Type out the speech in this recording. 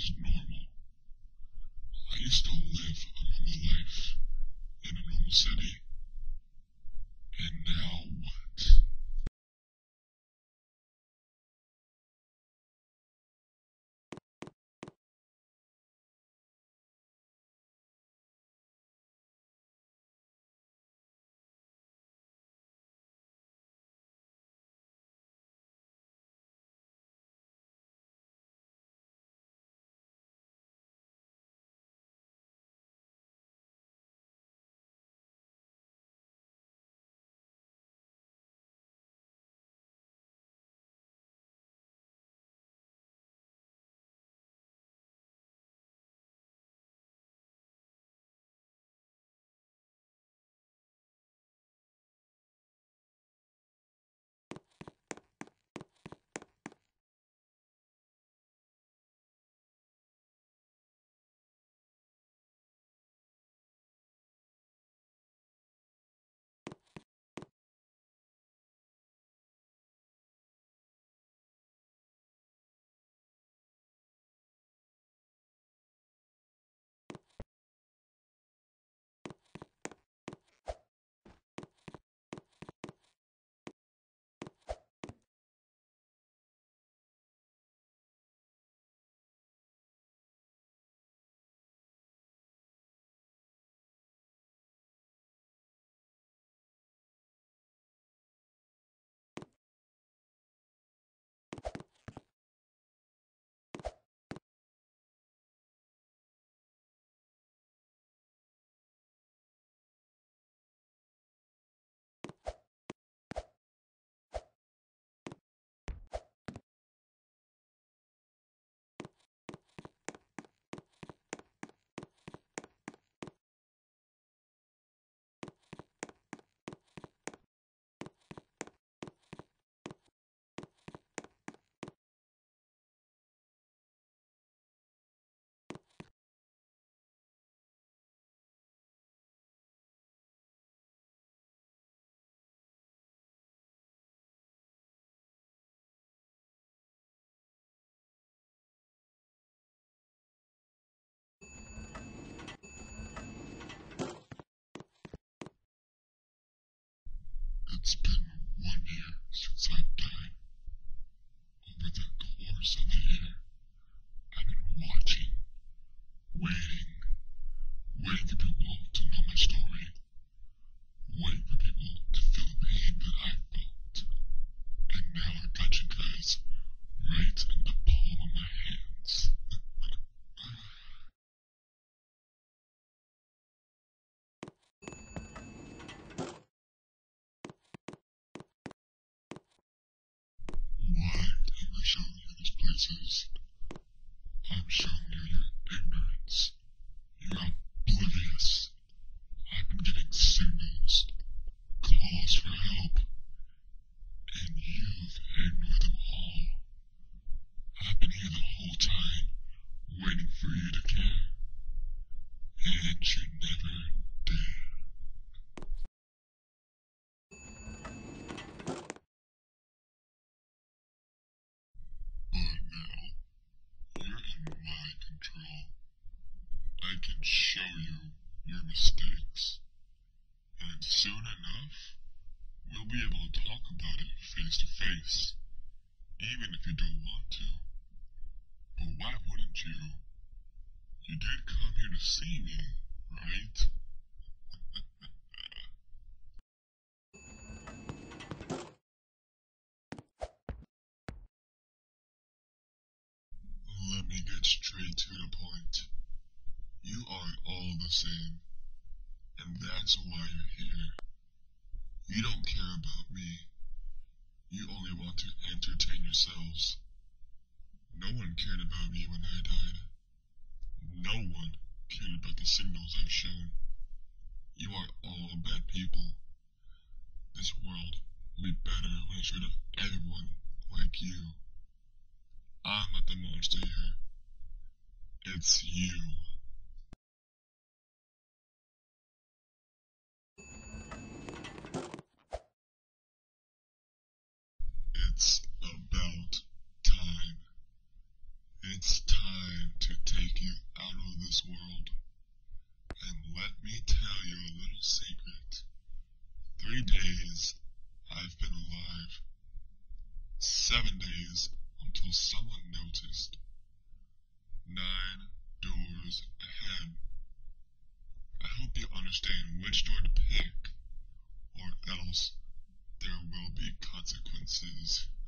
was normal. I used to live a normal life in a normal city. And now what? It's been 1 year since I've died. Over the course of the year, I've been watching, waiting for people to know my story, waiting for people to feel the pain that I felt. And now I got you guys right in the palm of my hands. Why am I showing you these places? I'm showing you your ignorance. You're oblivious. I've been getting signals, calls for help, and you've ignored them all. I've been here the whole time, waiting for you to care. And you never did. But now, you're in my control. I can show you your mistakes. And soon enough, we'll be able to talk about it face to face. Even if you don't want to. But why wouldn't you? You did come here to see me, right? Let me get straight to the point. You are all the same, and that's why you're here. You don't care about me. You only want to entertain yourselves. No one cared about me when I died. No one cared about the signals I've shown. You are all bad people. This world will be better when it's rid of everyone like you. I'm not the monster here. It's you. It's about time. It's time to this world. And let me tell you a little secret. 3 days I've been alive. 7 days until someone noticed. 9 doors ahead. I hope you understand which door to pick, or else there will be consequences.